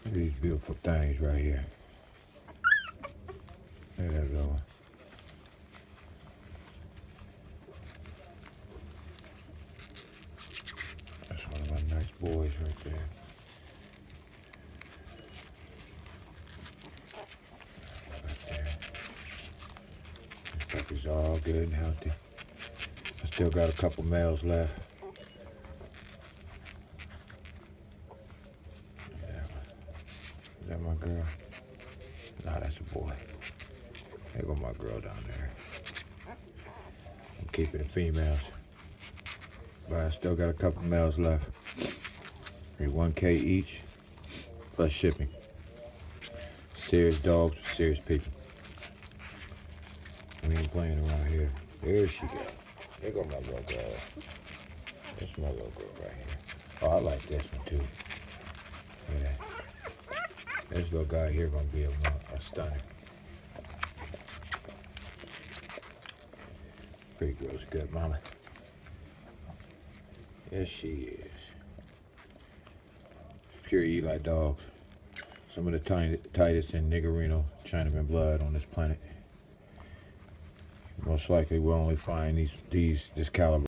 Look at these beautiful things right here. Look at that little one. That's one of my nice boys right there. Right there. This puppy's all good and healthy. I still got a couple males left. Is that my girl? Nah, that's a boy. There go my girl down there. I'm keeping the females. But I still got a couple males left. Maybe 1K each, plus shipping. Serious dogs with serious people. We ain't playing around here. There she goes. There go my little girl. That's my little girl right here. Oh, I like this one too. Look at that. This little guy here gonna be a stunner. Pretty girl's good, mama. Yes, she is. Pure Eli dogs. Some of the tightest in Niggerino, Chinaman blood on this planet. Most likely we'll only find this caliber